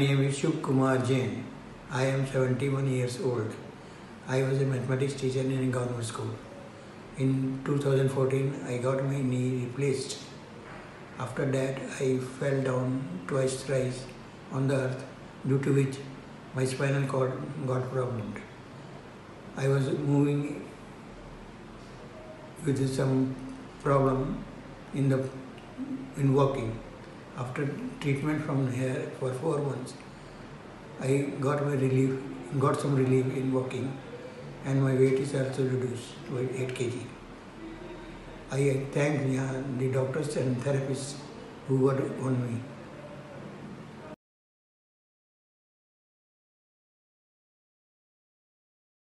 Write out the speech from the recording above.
name is Shiv Kumar Jain. I am 71 years old. I was a mathematics teacher in a government school. In 2014, I got my knee replaced. After that, I fell down thrice on the earth, due to which my spinal cord got problemed. I was moving with some problem in walking. After treatment from here for 4 months, I got some relief in walking, and my weight is also reduced to 8 kg. I thank the doctors and therapists who were on me.